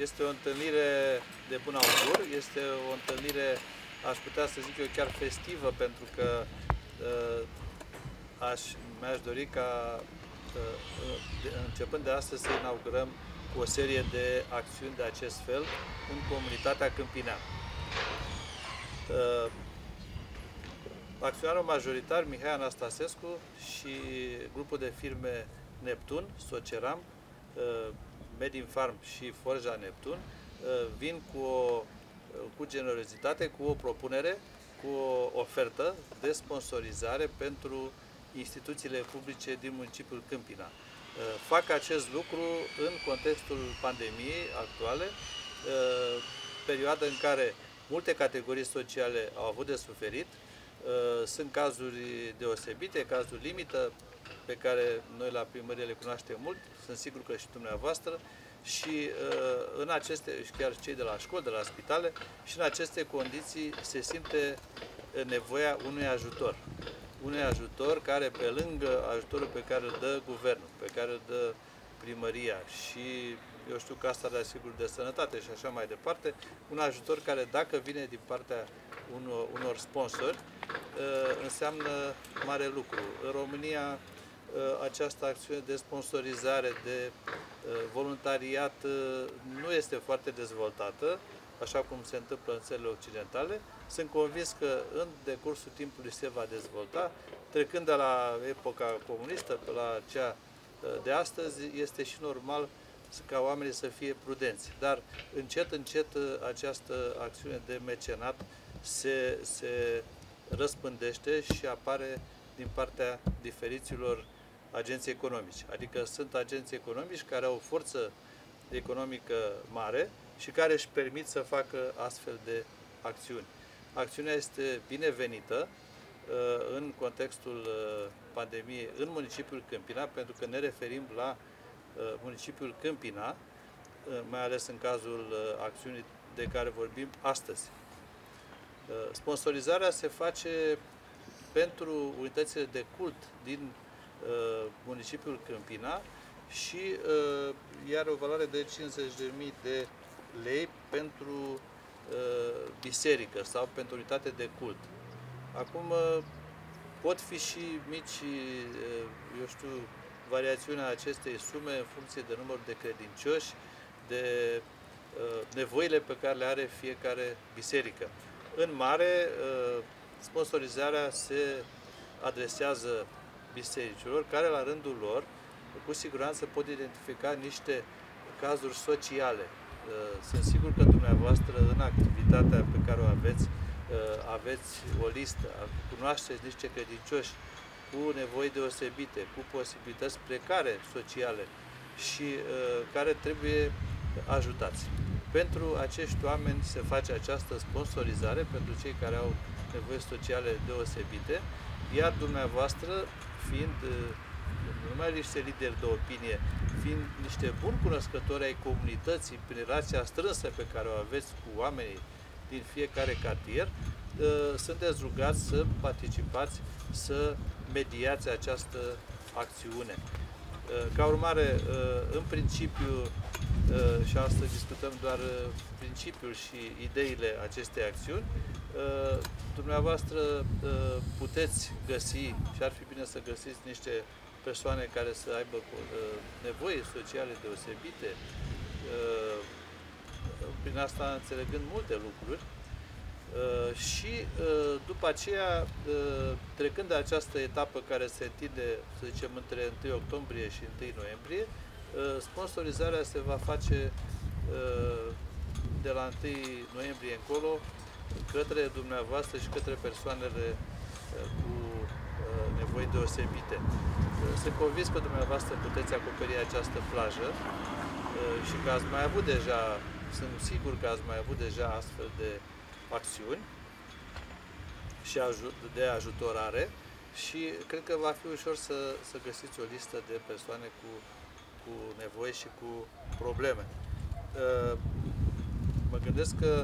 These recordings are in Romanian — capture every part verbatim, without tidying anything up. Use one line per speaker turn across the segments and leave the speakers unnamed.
Este o întâlnire de bun augur, este o întâlnire, aș putea să zic eu, chiar festivă, pentru că aș, mi-aș dori ca, începând de astăzi, să inaugurăm cu o serie de acțiuni de acest fel în comunitatea câmpineană. Acționarul majoritar, Mihai Anastasescu, și grupul de firme Neptun, Soceram, Medinfarm și Forja Neptun vin cu, o, cu generozitate, cu o propunere, cu o ofertă de sponsorizare pentru instituțiile publice din municipiul Câmpina. Fac acest lucru în contextul pandemiei actuale, perioadă în care multe categorii sociale au avut de suferit. Sunt cazuri deosebite, cazuri limită, pe care noi la primărie le cunoaștem mult, sunt sigur că și dumneavoastră, și în aceste, și chiar cei de la școli, de la spitale, și în aceste condiții se simte nevoia unui ajutor. Unui ajutor care, pe lângă ajutorul pe care îl dă guvernul, pe care îl dă primăria și, eu știu, Casa de Asigurări de Sănătate și așa mai departe, un ajutor care, dacă vine din partea unor, unor sponsori, înseamnă mare lucru. În România, această acțiune de sponsorizare, de voluntariat, nu este foarte dezvoltată, așa cum se întâmplă în țările occidentale. Sunt convins că în decursul timpului se va dezvolta. Trecând de la epoca comunistă pe la cea de astăzi, este și normal ca oamenii să fie prudenți. Dar încet, încet, această acțiune de mecenat se, se răspândește și apare din partea diferiților agenți economici. Adică sunt agenți economici care au o forță economică mare și care își permit să facă astfel de acțiuni. Acțiunea este binevenită în contextul pandemiei în municipiul Câmpina, pentru că ne referim la municipiul Câmpina, mai ales în cazul acțiunii de care vorbim astăzi. Sponsorizarea se face pentru unitățile de cult din municipiul Câmpina și are o valoare de cincizeci de mii de lei pentru biserică sau pentru unitate de cult. Acum pot fi și mici, eu știu, variațiunea acestei sume în funcție de numărul de credincioși, de nevoile pe care le are fiecare biserică. În mare, sponsorizarea se adresează bisericilor, care la rândul lor, cu siguranță, pot identifica niște cazuri sociale. Sunt sigur că dumneavoastră, în activitatea pe care o aveți, aveți o listă, cunoașteți niște credincioși cu nevoi deosebite, cu posibilități precare sociale și care trebuie ajutați. Pentru acești oameni se face această sponsorizare, pentru cei care au nevoi sociale deosebite, iar dumneavoastră, fiind nu numai niște lideri de opinie, fiind niște buni cunoscători ai comunității, prin relația strânsă pe care o aveți cu oamenii din fiecare cartier, sunteți rugați să participați, să mediați această acțiune. Ca urmare, în principiu, și astăzi discutăm doar principiul și ideile acestei acțiuni, dumneavoastră puteți găsi, și ar fi bine să găsiți niște persoane care să aibă nevoi sociale deosebite, prin asta înțelegând multe lucruri, și după aceea, trecând de această etapă care se întinde, să zicem, între întâi octombrie și întâi noiembrie, sponsorizarea se va face de la întâi noiembrie încolo către dumneavoastră și către persoanele cu nevoi deosebite. Sunt convins că dumneavoastră puteți acoperi această plajă și că ați mai avut deja, sunt sigur că ați mai avut deja astfel de acțiuni și de ajutorare și cred că va fi ușor să, să găsiți o listă de persoane cu, cu nevoi și cu probleme. Mă gândesc că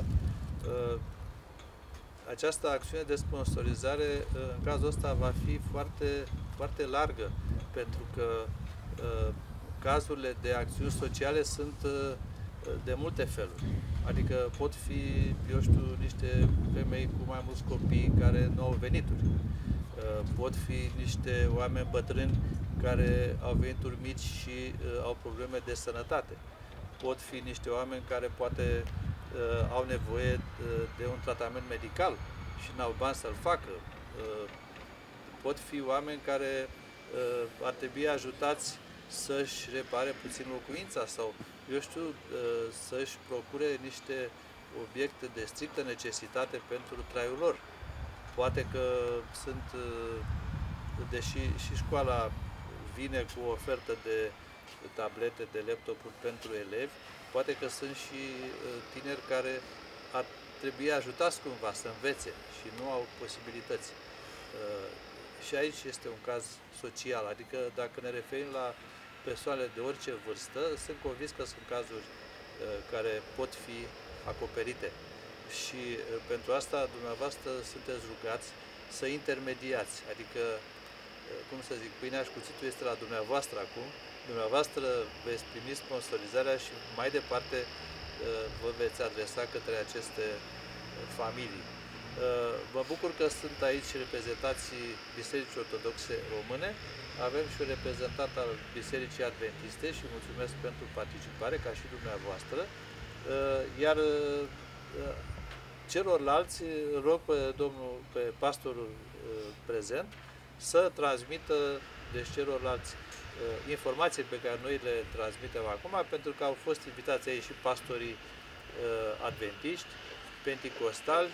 această acțiune de sponsorizare în cazul ăsta va fi foarte, foarte largă, pentru că cazurile de acțiuni sociale sunt de multe feluri. Adică pot fi, eu știu, niște femei cu mai mulți copii care nu au venituri. Pot fi niște oameni bătrâni care au venituri mici și au probleme de sănătate. Pot fi niște oameni care poate au nevoie de un tratament medical și n-au bani să-l facă. Pot fi oameni care ar trebui ajutați să-și repare puțin locuința sau, eu știu, să-și procure niște obiecte de strictă necesitate pentru traiul lor. Poate că sunt, deși și școala vine cu o ofertă de tablete, de laptopuri pentru elevi, poate că sunt și tineri care ar trebui ajutați cumva să învețe și nu au posibilități. Și aici este un caz social, adică dacă ne referim la persoane de orice vârstă, sunt convins că sunt cazuri care pot fi acoperite. Și pentru asta dumneavoastră sunteți rugați să intermediați, adică, cum să zic, pâinea și cuțitul este la dumneavoastră acum, dumneavoastră veți primi sponsorizarea și mai departe vă veți adresa către aceste familii. Mă bucur că sunt aici reprezentații Bisericii Ortodoxe Române, avem și un reprezentant al Bisericii Adventiste și mulțumesc pentru participare, ca și dumneavoastră, iar celorlalți rog pe domnul, pe pastorul prezent să transmită deci celorlalți informații pe care noi le transmitem acum, pentru că au fost invitați aici și pastorii adventiști, penticostali,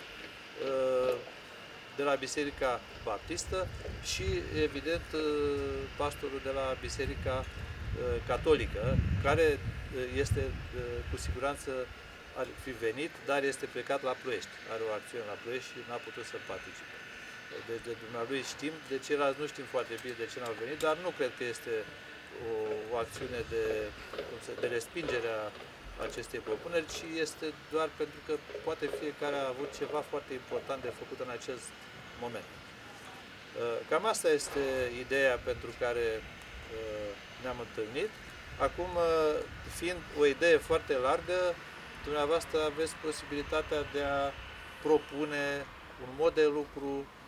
de la Biserica Baptistă și, evident, pastorul de la Biserica Catolică, care este, cu siguranță, ar fi venit, dar este plecat la Ploiești. Are o acțiune la Ploiești și n-a putut să participe. Deci de dumnealui știm, de ceilalți nu știm foarte bine de ce n-au venit, dar nu cred că este o, o acțiune de, de respingere a acestei propuneri, ci este doar pentru că poate fiecare a avut ceva foarte important de făcut în acest moment. Cam asta este ideea pentru care ne-am întâlnit. Acum, fiind o idee foarte largă, dumneavoastră aveți posibilitatea de a propune un mod de lucru,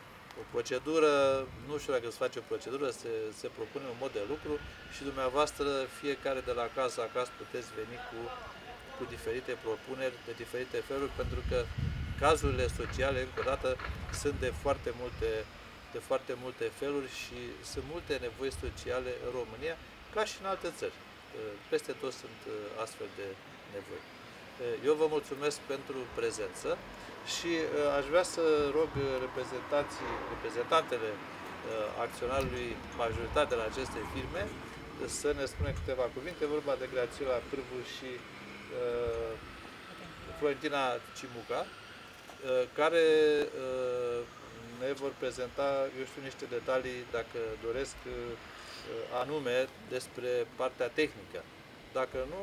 o procedură, nu știu dacă se face o procedură, se, se propune un mod de lucru și dumneavoastră, fiecare de la casă acasă, puteți veni cu, cu diferite propuneri, de diferite feluri, pentru că cazurile sociale, încă o dată, sunt de foarte multe, de foarte multe feluri și sunt multe nevoi sociale în România, ca și în alte țări. Peste tot sunt astfel de nevoi. Eu vă mulțumesc pentru prezență și aș vrea să rog reprezentanții, reprezentantele acționarului majoritar de la aceste firme să ne spună câteva cuvinte. Vorba de Grațiela Pârvu și uh, Florentina Cimuca, uh, care uh, ne vor prezenta, eu știu, niște detalii, dacă doresc, uh, anume despre partea tehnică. Dacă nu,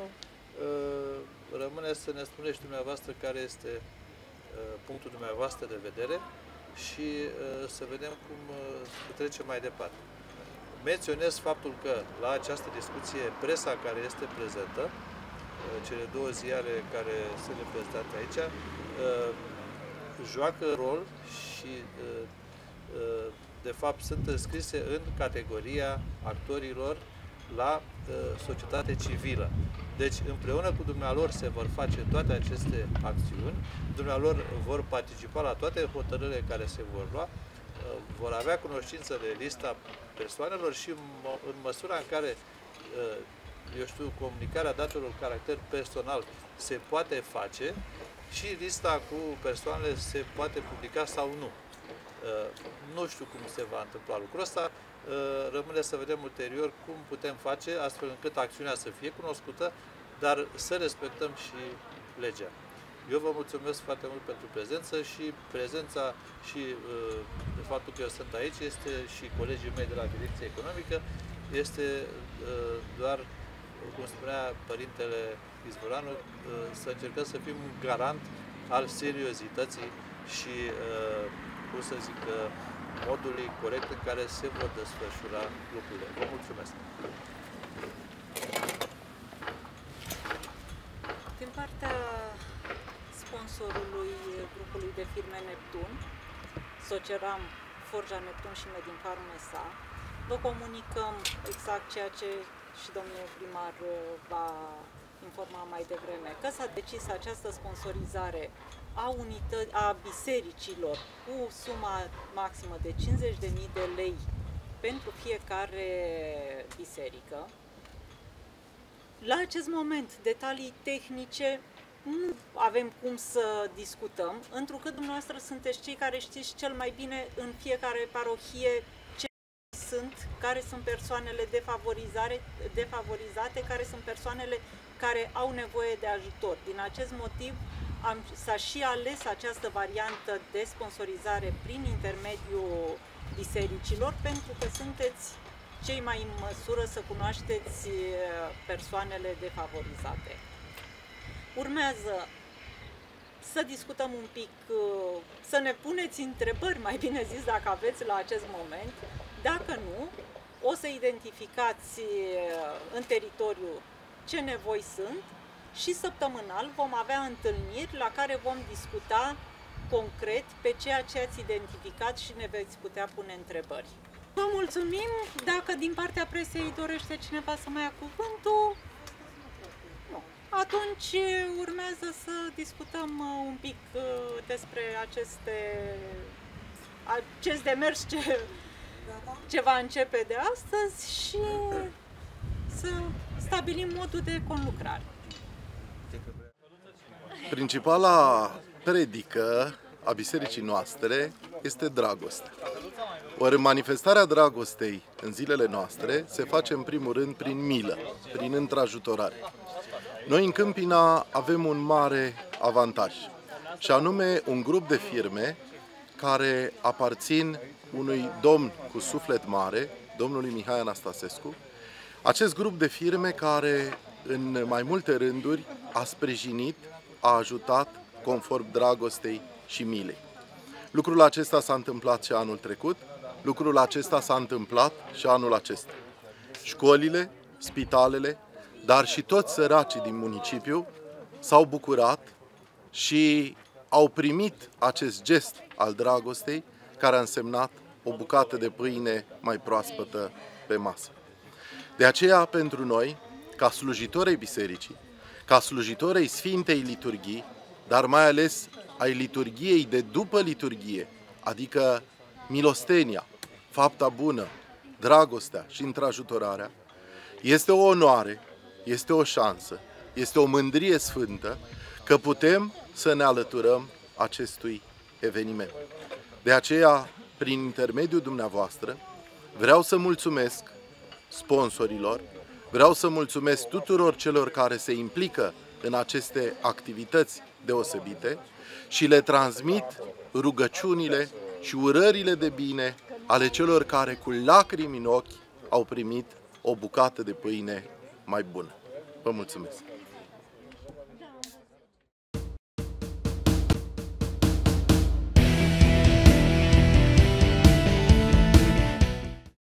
uh, rămâne să ne spuneți dumneavoastră care este uh, punctul dumneavoastră de vedere și uh, să vedem cum uh, trecem mai departe. Menționez faptul că la această discuție, presa care este prezentă, uh, cele două ziare care sunt reprezentate aici, uh, joacă rol și uh, uh, de fapt sunt înscrise în categoria actorilor la uh, societate civilă. Deci, împreună cu dumnealor se vor face toate aceste acțiuni, dumnealor vor participa la toate hotărârile care se vor lua, uh, vor avea cunoștință de lista persoanelor și în măsura în care, uh, eu știu, comunicarea datelor cu caracter personal se poate face și lista cu persoanele se poate publica sau nu. Uh, nu știu cum se va întâmpla lucrul ăsta, rămâne să vedem ulterior cum putem face astfel încât acțiunea să fie cunoscută, dar să respectăm și legea. Eu vă mulțumesc foarte mult pentru prezență și prezența și de faptul că eu sunt aici este și colegii mei de la Direcția Economică, este doar, cum spunea Părintele Izvoranu, să încercăm să fim un garant al seriozității și, cum să zic, modului corect în care se vor desfășura lucrurile. Vă mulțumesc!
de firme Neptun, Soceram, Forja Neptun și Medinfarm S A. Vă comunicăm exact ceea ce și domnul primar va informa mai devreme, că s-a decis această sponsorizare a, unită- a bisericilor cu suma maximă de cincizeci de mii de lei pentru fiecare biserică. La acest moment, detalii tehnice nu avem cum să discutăm, întrucât dumneavoastră sunteți cei care știți cel mai bine în fiecare parohie ce sunt, care sunt persoanele defavorizate, defavorizate, care sunt persoanele care au nevoie de ajutor. Din acest motiv am, s-a și ales această variantă de sponsorizare prin intermediul bisericilor, pentru că sunteți cei mai în măsură să cunoașteți persoanele defavorizate. Urmează să discutăm un pic, să ne puneți întrebări, mai bine zis, dacă aveți la acest moment. Dacă nu, o să identificați în teritoriu ce nevoi sunt și săptămânal vom avea întâlniri la care vom discuta concret pe ceea ce ați identificat și ne veți putea pune întrebări. Vă mulțumim. Dacă din partea presei dorește cineva să mai ia cuvântul, nu. Atunci urmează să discutăm un pic despre aceste, acest demers ce, ce va începe de astăzi și să stabilim modul de conlucrare.
Principala predică a bisericii noastre este dragostea. Ori manifestarea dragostei în zilele noastre se face în primul rând prin milă, prin întrajutorare. Noi în Câmpina avem un mare avantaj, și anume un grup de firme care aparțin unui domn cu suflet mare, domnului Mihai Anastasescu. Acest grup de firme care în mai multe rânduri a sprijinit, a ajutat conform dragostei și milei. Lucrul acesta s-a întâmplat și anul trecut, lucrul acesta s-a întâmplat și anul acesta. Școlile, spitalele, dar și toți săracii din municipiu s-au bucurat și au primit acest gest al dragostei, care a însemnat o bucată de pâine mai proaspătă pe masă. De aceea, pentru noi, ca slujitori ai bisericii, ca slujitori ai Sfintei Liturghii, dar mai ales ai liturghiei de după liturghie, adică milostenia, fapta bună, dragostea și întrajutorarea, este o onoare, este o șansă, este o mândrie sfântă că putem să ne alăturăm acestui eveniment. De aceea, prin intermediul dumneavoastră, vreau să mulțumesc sponsorilor, vreau să mulțumesc tuturor celor care se implică în aceste activități deosebite și le transmit rugăciunile și urările de bine ale celor care cu lacrimi în ochi au primit o bucată de pâine mai bună. Vă mulțumesc!